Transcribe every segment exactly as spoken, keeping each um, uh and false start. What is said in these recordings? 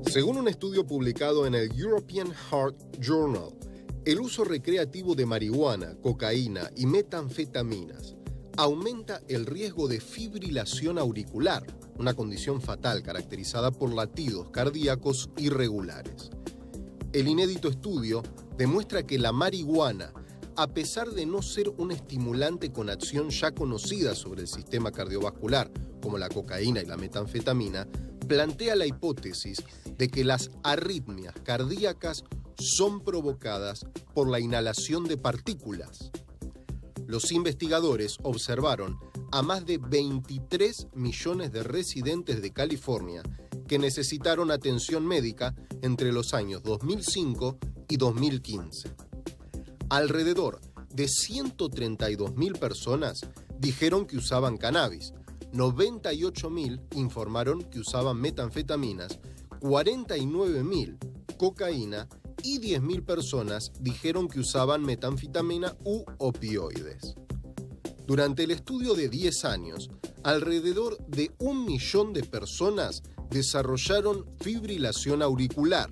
Según un estudio publicado en el European Heart Journal, el uso recreativo de marihuana, cocaína y metanfetaminas aumenta el riesgo de fibrilación auricular, una condición fatal caracterizada por latidos cardíacos irregulares. El inédito estudio demuestra que la marihuana, a pesar de no ser un estimulante con acción ya conocida sobre el sistema cardiovascular, como la cocaína y la metanfetamina, plantea la hipótesis de que las arritmias cardíacas son provocadas por la inhalación de partículas. Los investigadores observaron a más de veintitrés millones de residentes de California que necesitaron atención médica entre los años dos mil cinco y dos mil quince. Alrededor de ciento treinta y dos mil personas dijeron que usaban cannabis, noventa y ocho mil informaron que usaban metanfetaminas, cuarenta y nueve mil cocaína y diez mil personas dijeron que usaban metanfetamina u opioides. Durante el estudio de diez años, alrededor de un millón de personas desarrollaron fibrilación auricular.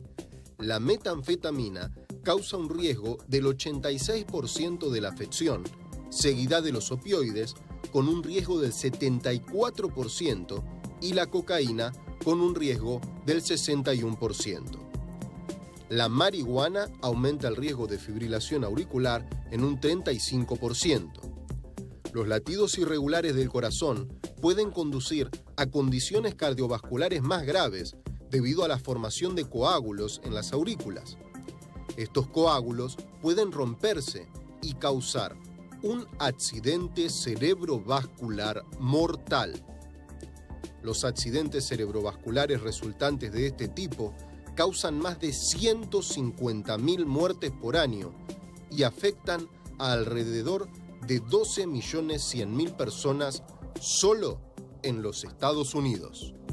La metanfetamina causa un riesgo del ochenta y seis por ciento de la afección, seguida de los opioides con un riesgo del setenta y cuatro por ciento y la cocaína con un riesgo del sesenta y uno por ciento. La marihuana aumenta el riesgo de fibrilación auricular en un treinta y cinco por ciento. Los latidos irregulares del corazón pueden conducir a condiciones cardiovasculares más graves debido a la formación de coágulos en las aurículas. Estos coágulos pueden romperse y causar un accidente cerebrovascular mortal. Los accidentes cerebrovasculares resultantes de este tipo causan más de ciento cincuenta mil muertes por año y afectan a alrededor de doce millones cien mil personas solo en los Estados Unidos.